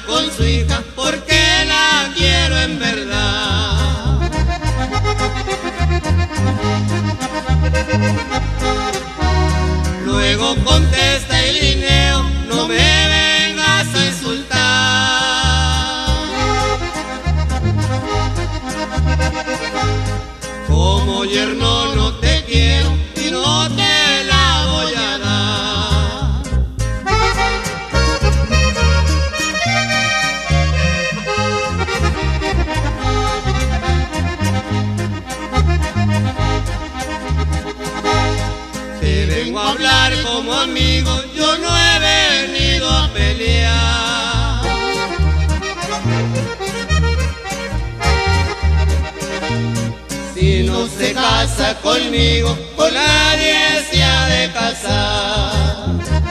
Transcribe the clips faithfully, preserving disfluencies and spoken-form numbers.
con su hija porque la quiero en verdad. Luego contesta el Linneo, no me vengas a insultar. Como yerno no te quiero y no te la voy a dar. Te vengo a hablar como amigo, yo no he venido a pelear. Si no se casa conmigo, con nadie se ha de casar.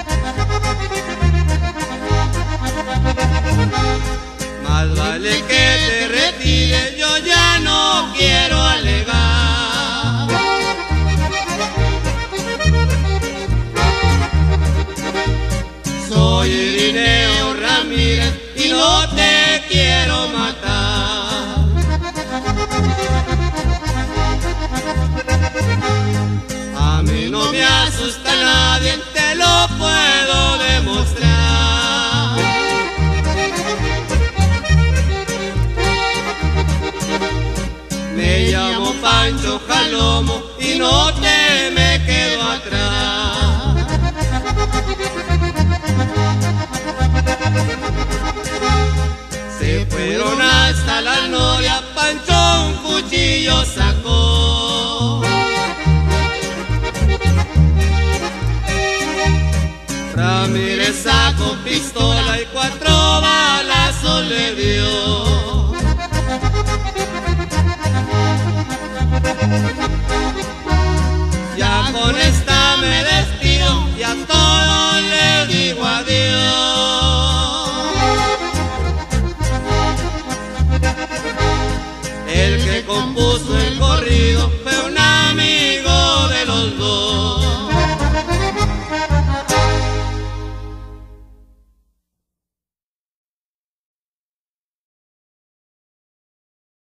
Más vale que te retires, yo ya no quiero alegar. Soy Irineo Ramírez y no te quiero matar. A mí no me asusta nadie, te lo puedo demostrar. Me llamo Pancho Jalomo y no te me quedo atrás. Se fueron hasta la noria, Pancho un cuchillo sacó. Ramírez sacó pistola y cuatro balazos le dio. Ya con esta me despido y a todos les digo adiós. El que compuso el corrido